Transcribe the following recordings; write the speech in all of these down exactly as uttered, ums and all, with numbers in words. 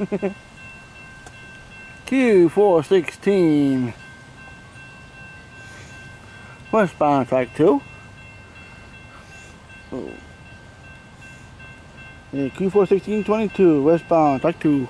Q four sixteen westbound track two. Oh. Yeah, Q four sixteen twenty-two westbound track two.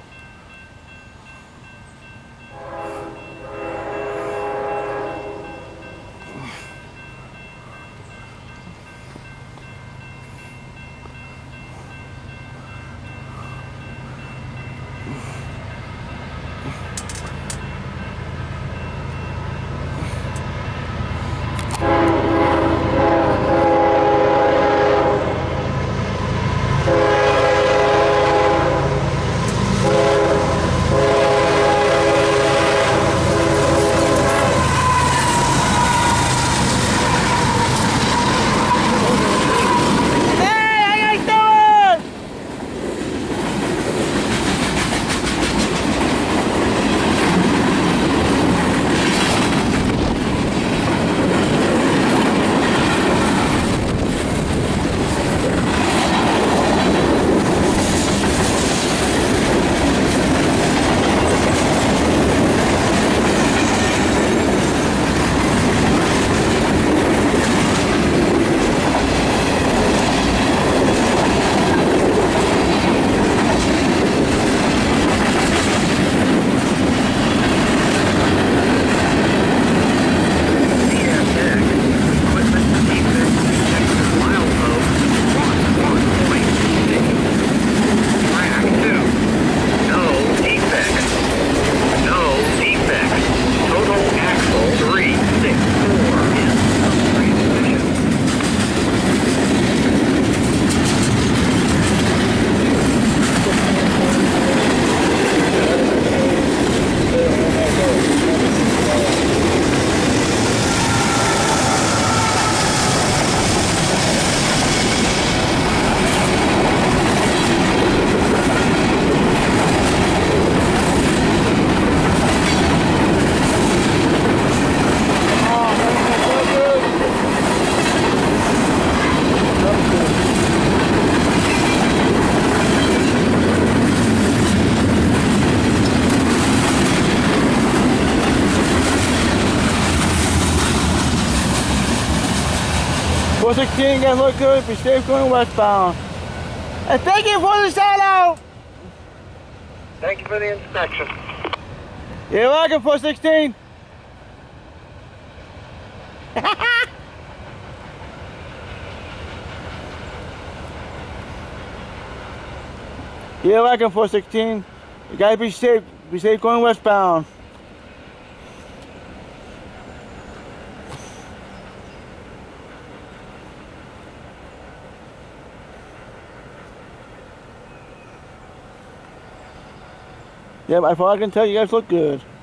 four sixteen, guys, look good. Be safe going westbound. And thank you for the shout out. Thank you for the inspection. You're welcome, four sixteen. You're welcome, four sixteen. You gotta be safe. Be safe going westbound. Yeah, by far I can tell you guys look good.